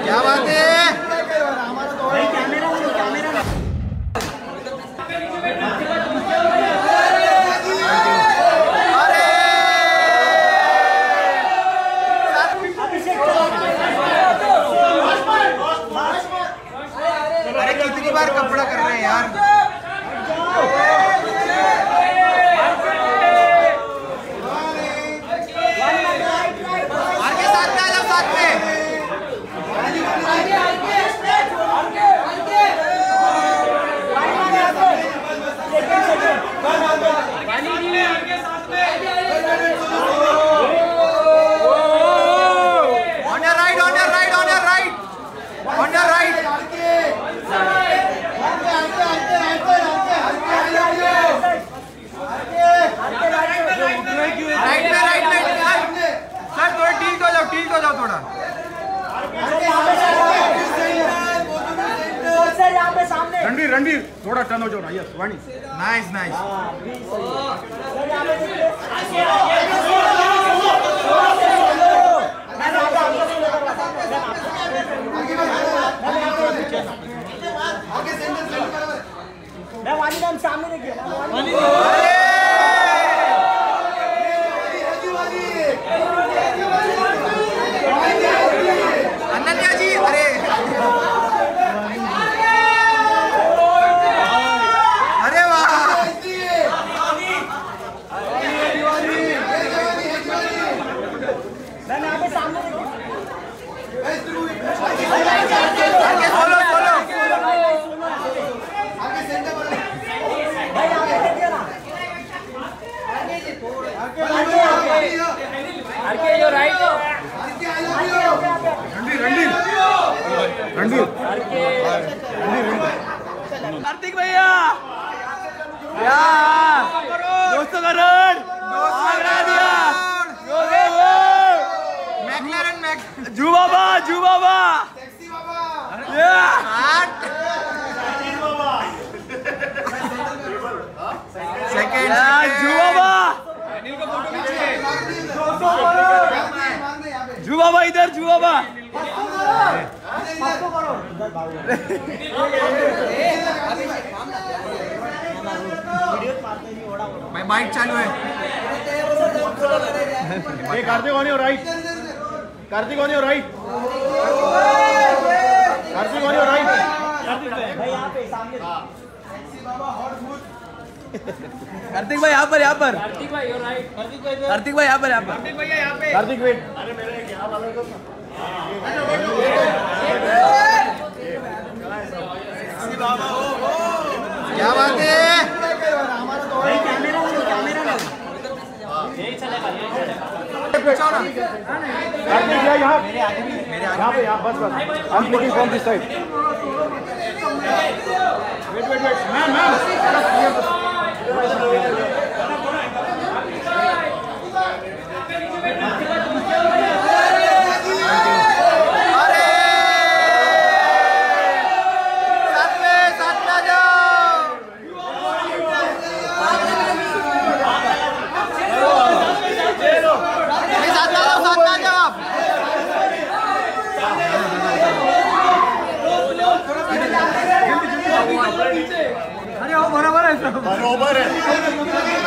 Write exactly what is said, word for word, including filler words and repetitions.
क्या बात है। अरे कितनी बार कपड़ा कर रहे हैं यार। आगे साथ में आ जाओ, साथ में। On your right, on your right, on your right, on your right. Right में, राइट में सर, थोड़ा टील्ट हो जाओ, टील्ट हो जाओ थोड़ा। रणवीर रणवीर थोड़ा टर्न हो जाओ ना। Yes Vani, nice nice. मैं वाणी का सामने देखिए। अनन्या जी, अरे अरे वाह। मैं यहाँ पे सामने देखिए। आगे सोलो सोलो। रणवीर रणवीर कार्तिक भैया यार, दोस्तों का रन आगरा दिया। मैकलैरन मैक जू बाबा, जू बाबा सेकंड, जू बाबा, जू बाबा इधर, जू बाबा। भाई बाइक चालू है। ये Kartik on your right, Kartik on your right, Kartik on your right. Kartik भाई यहाँ पर, यहाँ पर कार्तिक भाई कार्तिक भाई यहाँ पर, यहाँ पर कार्तिक भैया यहाँ पे। कार्तिक वेट। क्या बात है। कार्तिक यहाँ यहाँ यहाँ पे, यहाँ बस बस। I am looking from this side. Wait wait wait ma'am ma'am. अरे वो बराबर है, बराबर है।